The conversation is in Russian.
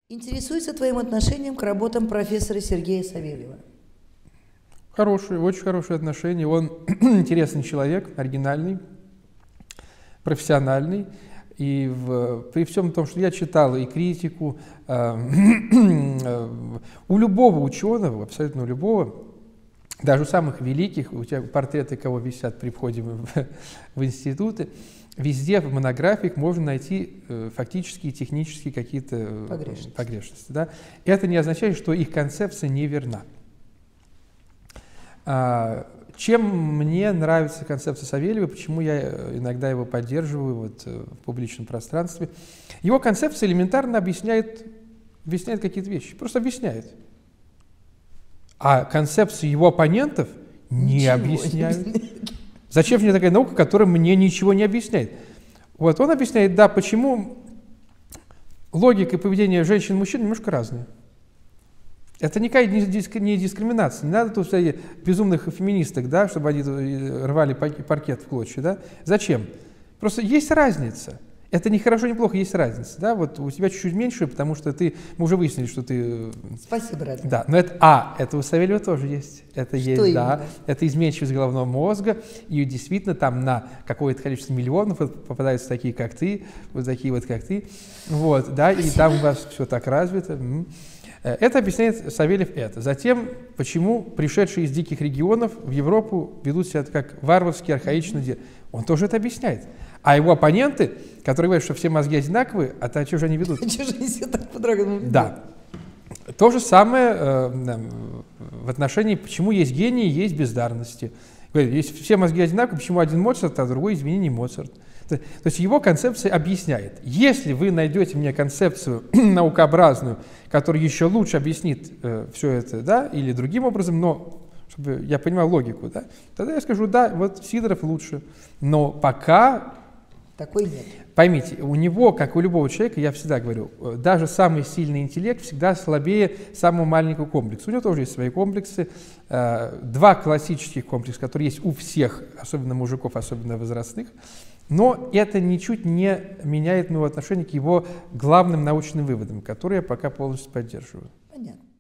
Интересуется твоим отношением к работам профессора Сергея Савельева. Хорошие, очень хорошие отношения. Он интересный человек, оригинальный, профессиональный. И при всем том, что я читал и критику, у любого ученого, абсолютно у любого, даже у самых великих, у тебя портреты кого висят при входе в институты, везде в монографиях можно найти фактические и технические какие-то погрешности. Да? Это не означает, что их концепция неверна. Чем мне нравится концепция Савельева, почему я иногда его поддерживаю в публичном пространстве? Его концепция элементарно объясняет какие-то вещи, просто объясняет. А концепции его оппонентов не объясняют. Зачем мне такая наука, которая мне ничего не объясняет? Вот он объясняет, да, почему логика и поведение женщин и мужчин немножко разные. Это никакая не дискриминация. Не надо тут безумных феминисток, да, чтобы они рвали паркет в клочья. Да? Зачем? Просто есть разница. Это не хорошо, не плохо, есть разница. Да? Вот у тебя чуть-чуть меньше, потому что мы уже выяснили, что ты... Спасибо, родной. Да, но это у Савельева тоже есть. Это есть, что да. Это изменчивость головного мозга. И действительно там на какое-то количество миллионов попадаются такие, как ты, вот такие вот, как ты. Вот, да, и там у вас все так развито. Это объясняет Савельев это. Затем, почему пришедшие из диких регионов в Европу ведут себя как варварские, архаичные. Он тоже это объясняет. А его оппоненты, которые говорят, что все мозги одинаковые, а то что же они ведут? Что же они все так по-другому ведут? Да. То же самое в отношении, почему есть гении, есть бездарности. Говорят, если все мозги одинаковые, почему один Моцарт, а другой, извини, не Моцарт? То есть его концепция объясняет. Если вы найдете мне концепцию наукообразную, которая еще лучше объяснит все это, да, или другим образом, но чтобы я понимал логику, да, тогда я скажу, да, вот Сидоров лучше. Но пока... Такой нет. Поймите, у него, как у любого человека, я всегда говорю, даже самый сильный интеллект всегда слабее самого маленького комплекса. У него тоже есть свои комплексы. Два классических комплекса, которые есть у всех, особенно мужиков, особенно возрастных. Но это ничуть не меняет моего отношения к его главным научным выводам, которые я пока полностью поддерживаю. Понятно.